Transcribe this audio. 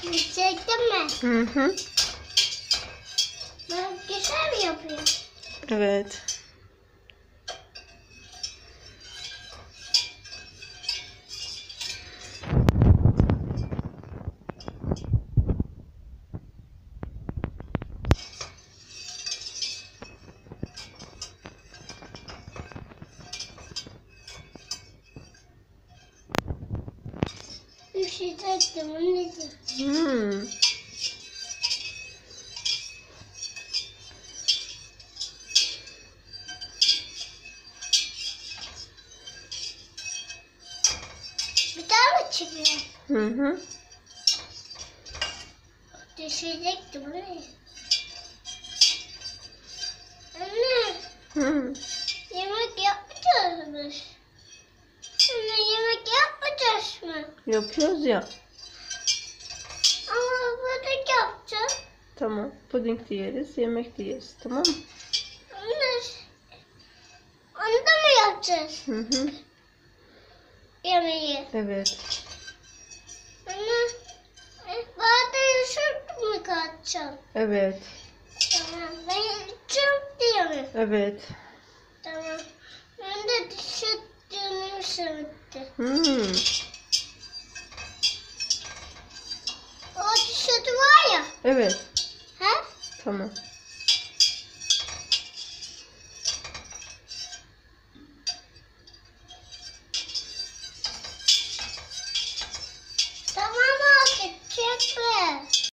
Çektin mi? Hı hı. Ben güzel mi yapıyorum? Evet. Üşüyecektim anneciğim. Hmm. Bir daha mı çıkıyor? Hı hı. Düşecektim anne. Anne, Hı. yemek yapmayacağız mı? Anne, yemek yapmayacağız mı? Yapıyoruz ya. Ama puding yapacağız. Tamam. Puding de yeriz, yemek de yeriz. Tamam mı? Anne, onu da mı yapacağız? Hı hı. Yemeği. Evet. Anne, bana yusuf mu katacağım? Evet. Tamam, ben yiyeceğim diye mi? Evet. Tamam. Ben de dişi dönüyor sırtı. Hmm. O dişi var ya. Evet. He? Tamam. Tamam artık çekme.